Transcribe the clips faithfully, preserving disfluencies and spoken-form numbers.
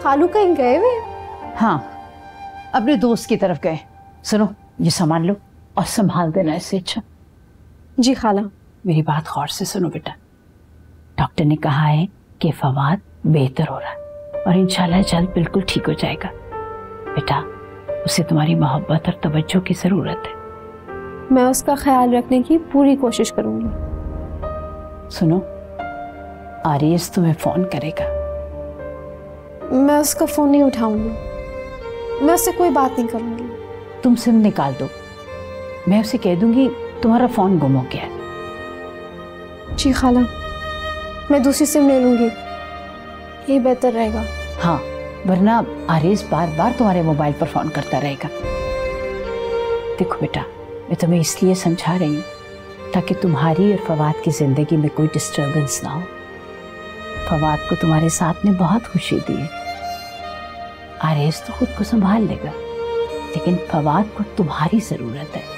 खालू कहीं गए हुए? हाँ, अपने दोस्त की तरफ गए। सुनो, ये सामान लो और संभाल देना इसे। अच्छा जी खाला। मेरी बात गौर से सुनो बेटा, डॉक्टर ने कहा है कि फवाद बेहतर हो रहा है और इंशाल्लाह जल्द बिल्कुल ठीक हो जाएगा। बेटा, उसे तुम्हारी मोहब्बत और तवज्जो की जरूरत है। मैं उसका ख्याल रखने की पूरी कोशिश करूंगी। सुनो, आरिस तुम्हें फोन करेगा। मैं उसका फोन नहीं उठाऊंगी, मैं उससे कोई बात नहीं करूंगी। तुम सिम निकाल दो, मैं उसे कह दूंगी तुम्हारा फोन गुम हो गया है। जी खाला, मैं दूसरी सिम ले लूंगी, ये बेहतर रहेगा। हाँ, वरना आरिस बार बार तुम्हारे मोबाइल पर फोन करता रहेगा। देखो बेटा, मैं तुम्हें इसलिए समझा रही हूँ ताकि तुम्हारी और फवाद की जिंदगी में कोई डिस्टर्बेंस ना हो। फवाद को तुम्हारे साथ में बहुत खुशी दी है। आरिस तो खुद को संभाल लेगा, लेकिन फवाद को तुम्हारी जरूरत है।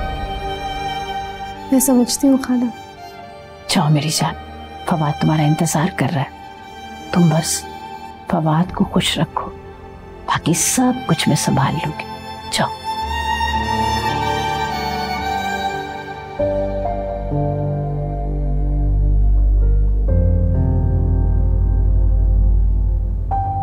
मैं समझती हूँ खाला। जाओ मेरी जान, फवाद तुम्हारा इंतजार कर रहा है। तुम बस फवाद को खुश रखो, बाकी सब कुछ मैं संभाल लूंगी। जाओ।